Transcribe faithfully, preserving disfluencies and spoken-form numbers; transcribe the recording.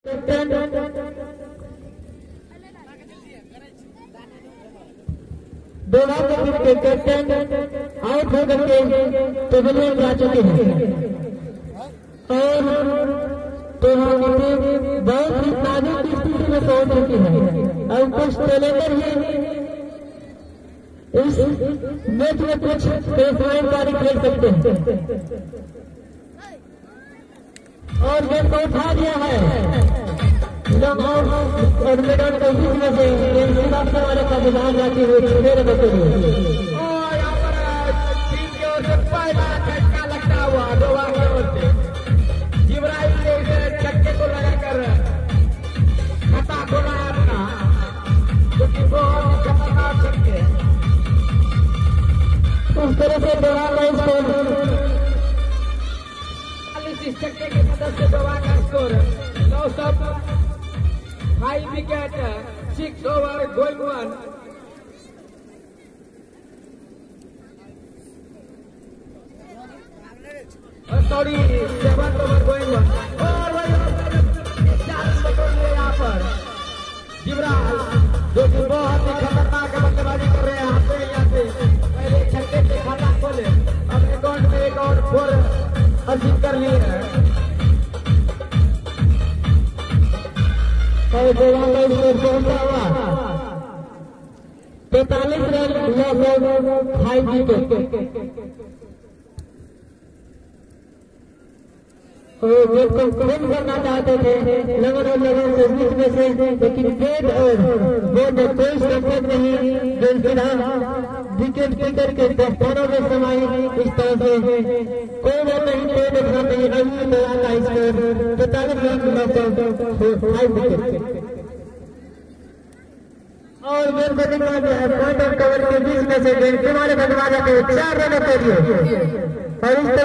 दोनों टीम के captain out होकर के पवेलियन जा चुके हैं और दोनों टीम बहुत ही नाजुक स्थिति में पहुंच चुकी है और कुछ टैलेंटर ही इस मैच में कुछ पेशवाई खेल सकते हैं और गेम को उठा दिया है और मैदान को बीच में से वाले का विधान जाती हुई मेरे बच्चे और यहाँ पर टीम की ओर से पहला झटका लगता हुआ दोवा की ओर से जिब्राइल ने उसे छक्के को लगाकर खाता खोला अपना, जो कि बहुत ही खतरनाक छक्के उस तरह से दोहरा इस छक्के की मदद से दोवा का स्कोर नौ सौ five wicket six over going one. Sorry seven over going one और चालीस बटोर लिए यहाँ पर जिब्राइल, जो कि बहुत ही खतरनाक बल्लेबाजी कर रहे हैं। यहाँ पे यहाँ से पहले छक्के से खाता खोले, अब अकाउंट में एक और फोर हासिल कर लिए हैं और गोवा का स्कोर पहुंचा हुआ पैंतालीस रन फाइव विकेट और गेम को कम करना चाहते थे लगन और लगन से बीच में से, लेकिन गेट और बोर्ड में कोई संकेत नहीं जो सीधा विकेट कीपर के दस्तानों में समाई। इस तरह से कोई बात नहीं, कोई देखना नहीं। अभी गोवा का स्कोर पैंतालीस रन फाइव विकेट और गेम को दिखा दिया है पॉइंट और कवर के बीच में से गेम तुम्हारे बदला जाते चार रनों के लिए और इस